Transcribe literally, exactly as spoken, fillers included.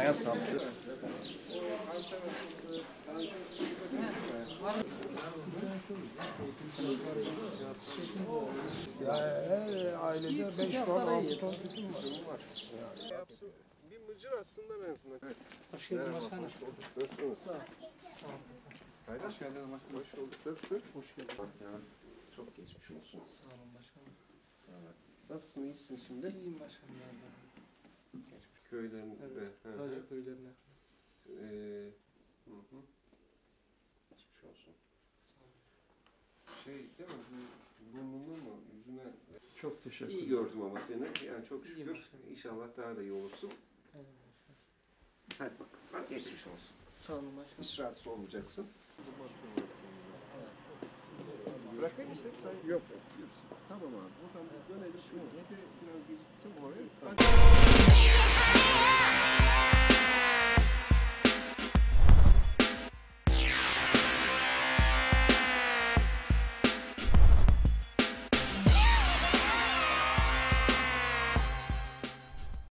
Ayağına sağlık. Ya her ailede beş ton, altı ton tütün var. Yani. Yapsın. Bir mıcır aslında en azından. Evet. Hoş geldin başkanım. Hoş bulduk. Nasılsınız? Sağ ol. Hayır, hoş geldin. Hoş bulduk. Nasılsın? Hoş geldin. Yani çok geçmiş olsun. Sağ olun başkanım. Evet. Nasılsın? İyisin şimdi? İyiyim başkanım ya. Geçmiş köylerinde. Evet. Hacı köylerine. Ee, hı hı. Geçmiş olsun. Sağ olun. Şey değil mi? Burnuna mı? Yüzüne? Çok teşekkür İyi ederim. gördüm ama seni. Yani çok İyiyim şükür. başkanım. İnşallah daha da iyi olursun. Evet başkanım. Hadi bakalım. Bak geçmiş olsun. Sağ olun başkanım. Hiç rahatsız olmayacaksın. Bırakayım mı seni? Yok. Tamam abi. Buradan biz dönelim. Şunu biraz geciktim oraya.